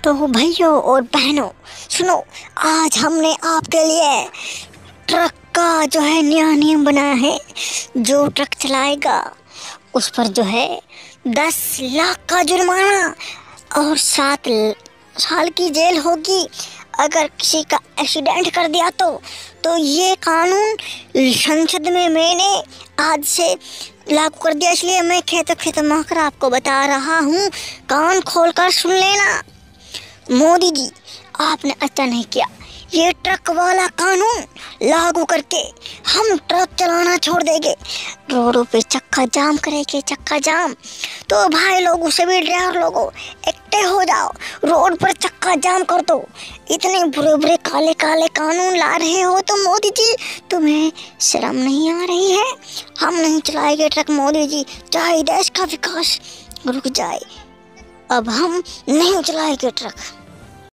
तो भाइयों और बहनों सुनो, आज हमने आपके लिए ट्रक का जो है नया नियम बनाया है। जो ट्रक चलाएगा उस पर जो है 10 लाख का जुर्माना और 7 साल की जेल होगी। अगर किसी का एक्सीडेंट कर दिया तो ये कानून संसद में मैंने आज से लागू कर दिया, इसलिए मैं खेतम होकर आपको बता रहा हूँ। कान खोलकर सुन लेना। मोदी जी, आपने अच्छा नहीं किया। ये ट्रक वाला कानून लागू करके हम ट्रक चलाना छोड़ देंगे, रोडों पे चक्का जाम करेंगे, चक्का जाम। तो भाई लोगों से भी ड्राइवर लोगों इकट्ठे हो जाओ, रोड पर चक्का जाम कर दो। इतने बुरे बुरे काले काले कानून ला रहे हो तो मोदी जी, तुम्हें शर्म नहीं आ रही है? हम नहीं चलाएंगे ट्रक मोदी जी, चाहे देश का विकास रुक जाए, अब हम नहीं चलाएंगे ट्रक।